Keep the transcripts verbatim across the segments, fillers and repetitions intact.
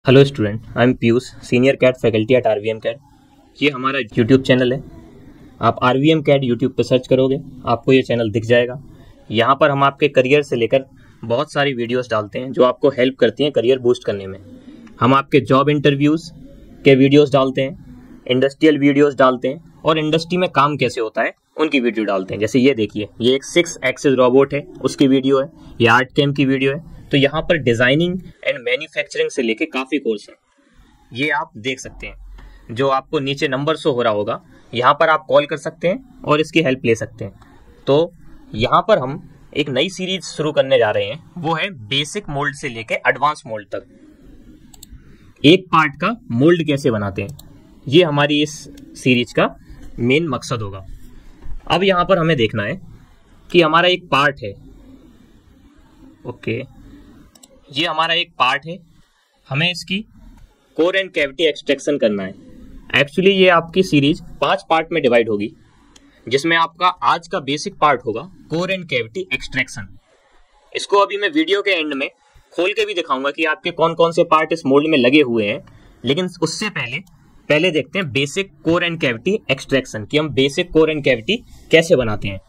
Hello student, I am Piyush, senior CAT faculty at RVM CAT. ये हमारा YouTube channel है। आप आरवीएम कैट यूट्यूब पे सर्च करोगे, आपको ये चैनल दिख जाएगा। यहाँ पर हम आपके करियर से लेकर बहुत सारी वीडियोस डालते हैं जो आपको हेल्प करती हैं करियर बूस्ट करने में। हम आपके जॉब इंटरव्यूज़ के वीडियोज़ डालते हैं, इंडस्ट्रियल वीडियोज़ डालते हैं और इंडस्ट्री में काम कैसे होता है उनकी वीडियो डालते हैं। जैसे ये देखिए, ये एक सिक्स एक्सिस रोबोट है, उसकी वीडियो है। ये आर्ट कैम की वीडियो है। तो यहाँ पर डिजाइनिंग एंड मैन्युफैक्चरिंग से लेके काफी कोर्स है, ये आप देख सकते हैं। जो आपको नीचे नंबर शो हो रहा होगा, यहाँ पर आप कॉल कर सकते हैं और इसकी हेल्प ले सकते हैं। तो यहाँ पर हम एक नई सीरीज शुरू करने जा रहे हैं, वो है बेसिक मोल्ड से लेके एडवांस मोल्ड तक। एक पार्ट का मोल्ड कैसे बनाते हैं, ये हमारी इस सीरीज का मेन मकसद होगा। अब यहाँ पर हमें देखना है कि हमारा एक पार्ट है, ओके, ये हमारा एक पार्ट है, हमें इसकी कोर एंड कैविटी एक्सट्रैक्शन करना है। एक्चुअली ये आपकी सीरीज पांच पार्ट में डिवाइड होगी, जिसमें आपका आज का बेसिक पार्ट होगा कोर एंड कैविटी एक्सट्रैक्शन। इसको अभी मैं वीडियो के एंड में खोल के भी दिखाऊंगा कि आपके कौन कौन से पार्ट इस मोल्ड में लगे हुए हैं। लेकिन उससे पहले पहले देखते हैं basic core and cavity extraction, कि हम बेसिक कोर एंड कैविटी कैसे बनाते हैं।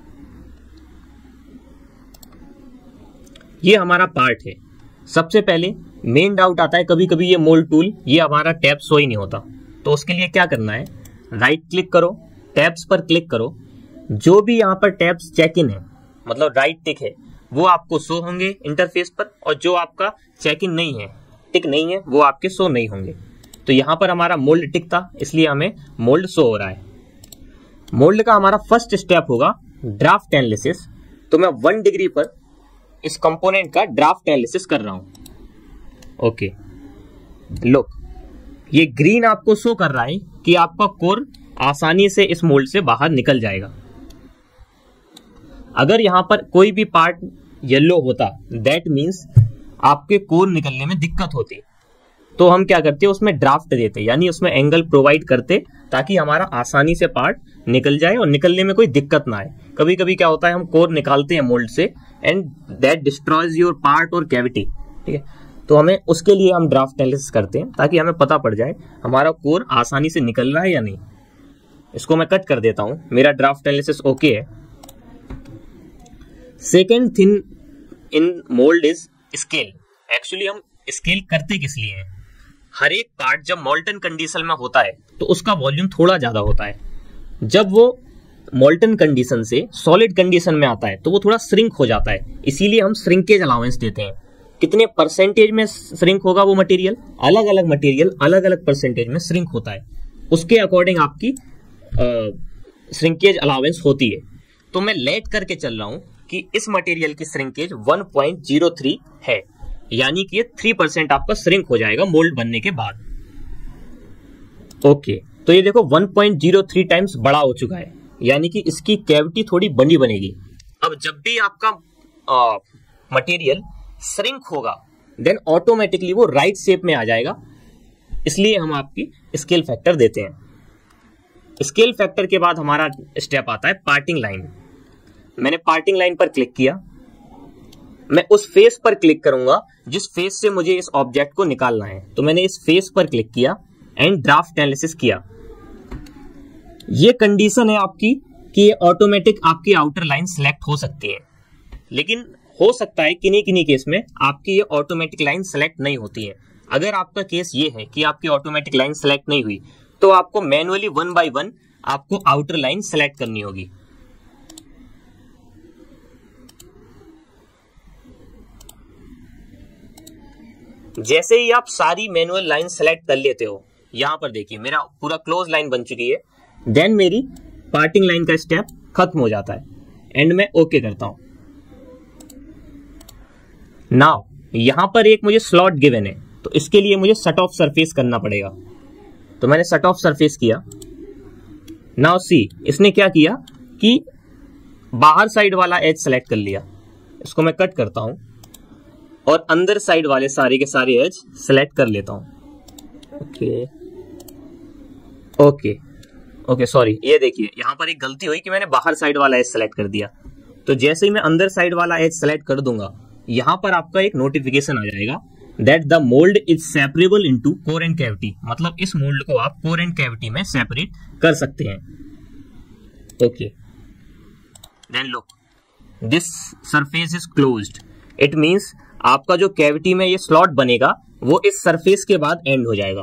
ये हमारा पार्ट है। सबसे पहले मेन डाउट आता है, कभी कभी ये मोल्ड टूल, ये हमारा टैब शो ही नहीं होता। तो उसके लिए क्या करना है, राइट क्लिक करो, टैब्स पर क्लिक करो। जो भी यहाँ पर टैब्स चेक इन है, मतलब राइट टिक है, वो आपको शो होंगे इंटरफेस पर, और जो आपका चेक इन नहीं है, टिक नहीं है, वो आपके शो नहीं होंगे। तो यहाँ पर हमारा मोल्ड टिक था, इसलिए हमें मोल्ड शो हो रहा है। मोल्ड का हमारा फर्स्ट स्टेप होगा ड्राफ्ट एनालिसिस। तो मैं वन डिग्री पर इस कंपोनेंट का ड्राफ्ट एनालिसिस कर रहा हूं। ओके, लुक, ये ग्रीन आपको शो कर रहा है कि आपका कोर आसानी से इस मोल्ड से बाहर निकल जाएगा। अगर यहां पर कोई भी पार्ट येलो होता, दैट मींस आपके कोर निकलने में दिक्कत होती। तो हम क्या करते, उसमें ड्राफ्ट देते, यानी उसमें एंगल प्रोवाइड करते, ताकि हमारा आसानी से पार्ट निकल जाए और निकलने में कोई दिक्कत ना आए। कभी कभी क्या होता है, हम कोर निकालते हैं मोल्ड से and that destroys your part और कैविटी, ठीक है। तो हमें उसके लिए हम ड्राफ्ट एनालिसिस करते हैं, ताकि हमें पता पड़ जाए हमारा कोर आसानी से निकल रहा है या नहीं। इसको मैं कट कर देता हूं, मेरा ड्राफ्ट एनालिसिस ओके है। Second thing in mould is scale. Actually हम स्केल करते किस लिए हैं, हर एक पार्ट जब मोल्टन कंडीशन में होता है तो उसका वॉल्यूम थोड़ा ज्यादा होता है। जब वो मोल्टन कंडीशन से सॉलिड कंडीशन में आता है तो वो थोड़ा श्रिंक हो जाता है, इसीलिए हम श्रिंकेज अलाउंस देते हैं। कितने परसेंटेज में श्रिंक होगा वो मटेरियल, अलग अलग मटेरियल अलग अलग परसेंटेज में श्रिंक होता है, उसके अकॉर्डिंग आपकी श्रिंकेज अलाउंस होती है। तो मैं लेट करके चल रहा हूं कि इस मटेरियल की shrinkage one point zero three है, यानी कि थ्री परसेंट आपका श्रिंक हो जाएगा मोल्ड बनने के बाद। ओके, तो ये देखो one point zero three times बड़ा हो चुका है, यानी कि इसकी कैविटी थोड़ी बड़ी बनेगी। अब जब भी आपका मटेरियल श्रिंक होगा, देन ऑटोमेटिकली वो राइट शेप में आ जाएगा, इसलिए हम आपकी स्केल फैक्टर देते हैं। स्केल फैक्टर के बाद हमारा स्टेप आता है पार्टिंग लाइन। मैंने पार्टिंग लाइन पर क्लिक किया, मैं उस फेस पर क्लिक करूंगा जिस फेस से मुझे इस ऑब्जेक्ट को निकालना है। तो मैंने इस फेस पर क्लिक किया एंड ड्राफ्ट एनालिसिस किया। ये कंडीशन है आपकी कि ये ऑटोमेटिक आपकी आउटर लाइन सिलेक्ट हो सकती है, लेकिन हो सकता है किन्हीं किन्हीं केस में आपकी ये ऑटोमेटिक लाइन सिलेक्ट नहीं होती है। अगर आपका केस ये है कि आपकी ऑटोमेटिक लाइन सिलेक्ट नहीं हुई, तो आपको मैनुअली वन बाय वन आपको आउटर लाइन सिलेक्ट करनी होगी। जैसे ही आप सारी मैनुअल लाइन सेलेक्ट कर लेते हो, यहां पर देखिए मेरा पूरा क्लोज लाइन बन चुकी है, देन मेरी पार्टिंग लाइन का स्टेप खत्म हो जाता है एंड मैं ओके करता हूं। नाउ यहां पर एक मुझे स्लॉट गिवन है, तो इसके लिए मुझे सट ऑफ सरफेस करना पड़ेगा। तो मैंने सट ऑफ सरफेस किया। नाउ सी, इसने क्या किया कि बाहर साइड वाला एज सेलेक्ट कर लिया। इसको मैं कट करता हूं और अंदर साइड वाले सारे के सारे एज सेलेक्ट कर लेता हूं। ओके ओके ओके सॉरी, ये देखिए यहां पर एक गलती हुई कि मैंने बाहर साइड वाला एज सेलेक्ट कर दिया। तो जैसे ही मैं अंदर साइड वाला एज सेलेक्ट कर दूंगा, यहां पर आपका एक नोटिफिकेशन आ जाएगा that the mould is separable into core and cavity, मतलब इस मोल्ड को आप कोर एंड कैविटी में सेपरेट कर सकते हैं। Okay, then look, this surface is closed, it means आपका जो कैविटी में ये स्लॉट बनेगा वो इस सरफेस के बाद एंड हो जाएगा।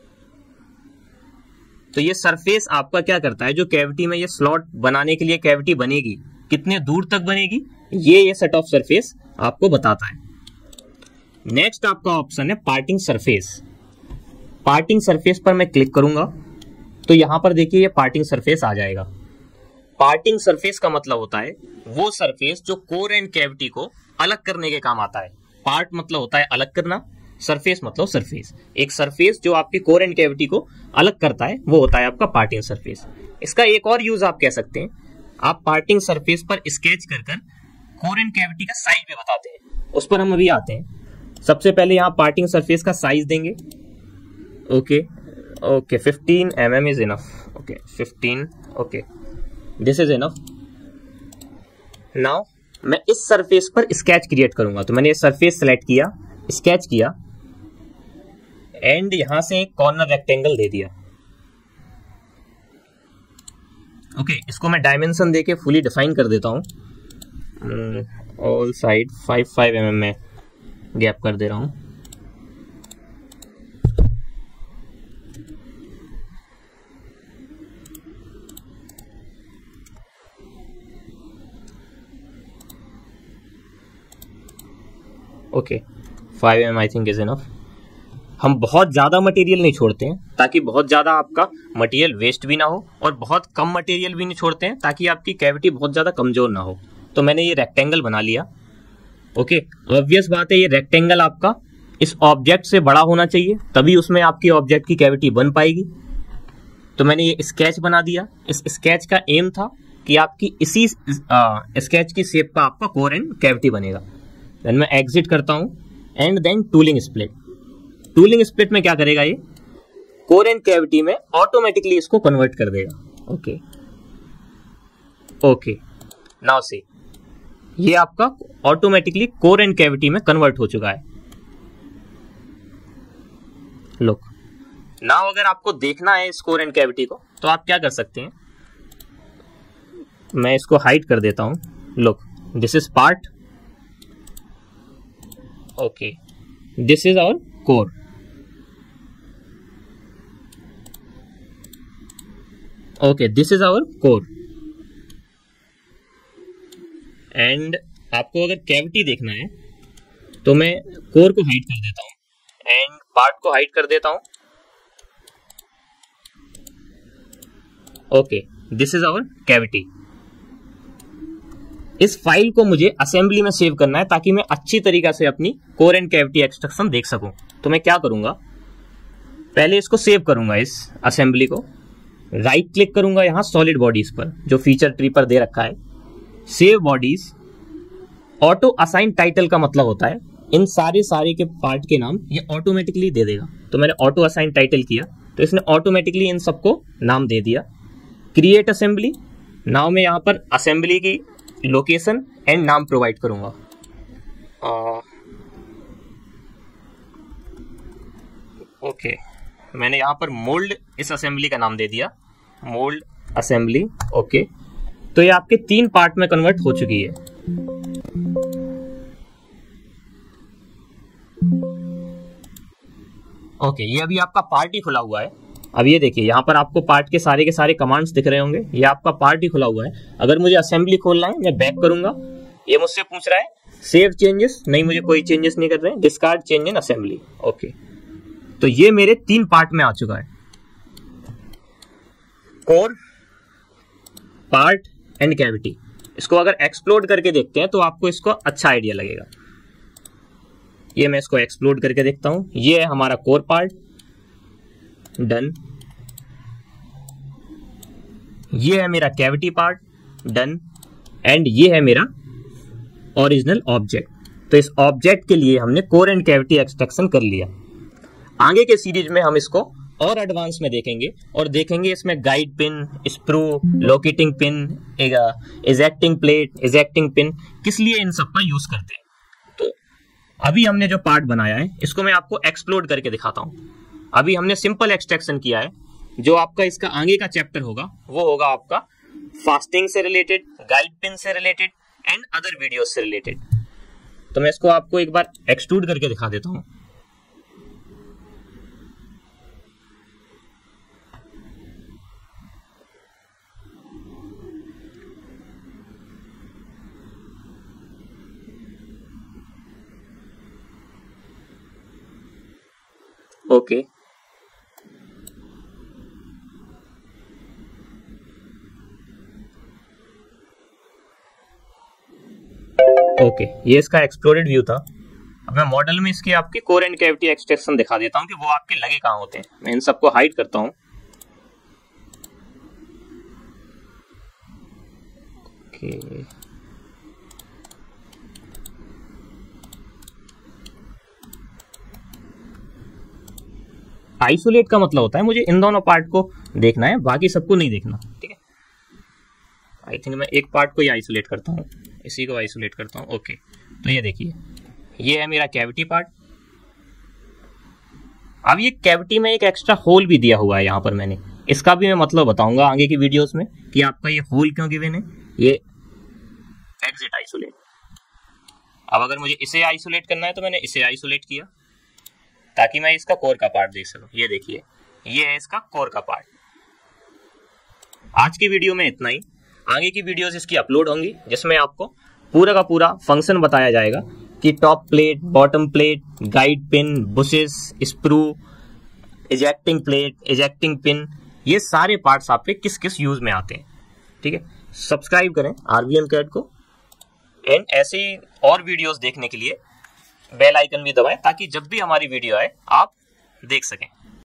तो ये सरफेस आपका क्या करता है, जो कैविटी में ये स्लॉट बनाने के लिए कैविटी बनेगी कितने दूर तक बनेगी, ये ये सेट ऑफ सरफेस आपको बताता है। नेक्स्ट आपका ऑप्शन है पार्टिंग सरफेस। पार्टिंग सरफेस पर मैं क्लिक करूंगा तो यहां पर देखिए ये पार्टिंग सरफेस आ जाएगा। पार्टिंग सरफेस का मतलब होता है वो सरफेस जो कोर एंड कैविटी को अलग करने के काम आता है। पार्ट मतलब होता है अलग करना, सरफेस मतलब सरफेस। एक सरफेस जो आपकी कोर एंड कैविटी को अलग करता है वो होता है आपका पार्टिंग सरफेस। इसका एक और यूज आप कह सकते हैं, आप पार्टिंग सरफेस पर स्केच कर कर कोर एंड कैविटी का साइज भी बताते हैं, उस पर हम अभी आते हैं। सबसे पहले यहाँ पार्टिंग सरफेस का साइज देंगे। Okay okay fifteen M M is enough. Okay fifteen, okay this is enough. Now मैं इस सरफेस पर स्केच क्रिएट करूंगा, तो मैंने ये सरफेस सेलेक्ट किया, स्केच किया एंड यहां से एक कॉर्नर रेक्टेंगल दे दिया। ओके okay, इसको मैं डायमेंशन देके फुली डिफाइन कर देता हूं। All side five five M M में गैप कर दे रहा हूं। Okay five M I think is enough. हम बहुत ज्यादा मटेरियल नहीं छोड़ते हैं ताकि बहुत ज्यादा आपका मटेरियल वेस्ट भी ना हो, और बहुत कम मटेरियल भी नहीं छोड़ते हैं ताकि आपकी कैविटी बहुत ज्यादा कमजोर ना हो। तो मैंने ये रेक्टेंगल बना लिया। ओके, ऑब्वियस बात है ये रेक्टेंगल आपका इस ऑब्जेक्ट से बड़ा होना चाहिए, तभी उसमें आपकी ऑब्जेक्ट की कैविटी बन पाएगी। तो मैंने ये स्केच बना दिया। इस स्केच का एम था कि आपकी इसी स्केच की शेप का आपका कोर एंड कैविटी बनेगा। देन मैं एग्जिट करता हूं and then tooling split. Tooling split में क्या करेगा, ये कोर एंड कैविटी में ऑटोमेटिकली इसको कन्वर्ट कर देगा। ओके ओके नाउ सी, ये आपका ऑटोमेटिकली कोर एंड कैविटी में कन्वर्ट हो चुका है। लुक नाउ, अगर आपको देखना है इस कोर एंड कैविटी को तो आप क्या कर सकते हैं, मैं इसको हाइड कर देता हूं। Look, this is part, okay this is our core. Okay this is our core and आपको अगर कैविटी देखना है तो मैं कोर को हाइड कर देता हूं एंड पार्ट को हाइड कर देता हूं। Okay this is our cavity. इस फाइल को मुझे असेंबली में सेव करना है ताकि मैं अच्छी तरीके से अपनी कोर एंड कैविटी एक्सट्रैक्शन देख सकूं। तो मैं क्या करूंगा, पहले इसको सेव करूंगा इस असेंबली को, राइट क्लिक करूंगा यहां सॉलिड बॉडीज पर जो फीचर ट्री पर दे रखा है, save bodies. Auto assign title का मतलब होता है इन सारे सारे के पार्ट के नाम ये ऑटोमेटिकली दे देगा। तो मैंने ऑटो असाइन टाइटल किया तो इसने ऑटोमेटिकली इन सबको नाम दे दिया। क्रिएट असेंबली, नाउ मैं यहां पर असेंबली की लोकेशन एंड नाम प्रोवाइड करूंगा। Okay uh, okay. मैंने यहां पर मोल्ड इस असेंबली का नाम दे दिया, मोल्ड असेंबली। ओके, तो ये आपके तीन पार्ट में कन्वर्ट हो चुकी है। ओके okay, ये अभी आपका पार्ट ही खुला हुआ है। अब ये देखिए यहाँ पर आपको पार्ट के सारे के सारे कमांड्स दिख रहे होंगे, ये आपका पार्ट ही खुला हुआ है। अगर मुझे असेंबली खोलना है, मैं बैक करूंगा, ये मुझसे पूछ रहा है सेव चेंजेस, नहीं मुझे कोई चेंजेस नहीं कर रहे हैं, discard change in assembly. Okay, तो ये मेरे तीन पार्ट में आ चुका है, कोर, पार्ट एंड कैविटी। इसको अगर एक्सप्लोड करके देखते हैं तो आपको इसको अच्छा आइडिया लगेगा। ये मैं इसको एक्सप्लोड करके देखता हूं। ये है हमारा कोर पार्ट, डन। ये है मेरा कैविटी पार्ट, डन। एंड ये है मेरा ओरिजिनल ऑब्जेक्ट। तो इस ऑब्जेक्ट के लिए हमने कोर एंड कैविटी एक्सट्रैक्शन कर लिया। आगे के सीरीज में हम इसको और एडवांस में देखेंगे और देखेंगे इसमें guide pin, sprue, locating pin, ejecting plate, ejecting pin किस लिए इन सब का यूज करते हैं। तो अभी हमने जो पार्ट बनाया है इसको मैं आपको एक्सप्लोड करके दिखाता हूं। अभी हमने सिंपल एक्सट्रैक्शन किया है। जो आपका इसका आगे का चैप्टर होगा वो होगा आपका फास्टिंग से रिलेटेड, गाइड पिन से रिलेटेड एंड अदर वीडियोस से रिलेटेड। तो मैं इसको आपको एक बार एक्सट्रूड करके दिखा देता हूं। Okay okay. ओके okay, ये इसका एक्सप्लोरेड व्यू था। अब मैं मॉडल में इसकी आपकी कोर एंड कैविटी एक्सट्रैक्शन दिखा देता हूँ कि वो आपके लगे कहाँ होते हैं। मैं इन सबको हाइड करता हूँ। ओके आइसोलेट का मतलब होता है मुझे इन दोनों पार्ट को देखना है, बाकी सबको नहीं देखना। ठीक है, आई थिंक मैं एक पार्ट को ही आइसोलेट करता हूँ, इसी को आइसोलेट करता हूँ। ओके, तो ये देखिए, ये है मेरा कैविटी पार्ट। अब ये कैविटी में एक एक्स्ट्रा होल भी दिया हुआ है यहाँ पर मैंने, इसका भी मैं मतलब बताऊंगा आगे की वीडियोस में कि आपका ये होल क्यों गिवन है। ये एग्जिट आइसोलेट। अब अगर मुझे इसे आइसोलेट करना है तो मैंने इसे आइसोलेट किया ताकि मैं इसका कोर का पार्ट देख सकूं। ये देखिए, ये है इसका कोर का पार्ट। आज की वीडियो में इतना ही। आगे की वीडियोस इसकी अपलोड होंगी जिसमें आपको पूरा का पूरा फंक्शन बताया जाएगा कि top plate, bottom plate, guide pin, bushes, sprue, ejecting plate, ejecting pin, ये सारे पार्ट्स आपके किस किस यूज में आते हैं। ठीक है, सब्सक्राइब करें आरवीएम कैड को एंड ऐसे ही और वीडियोस देखने के लिए बेल आइकन भी दबाएं ताकि जब भी हमारी वीडियो आए आप देख सकें।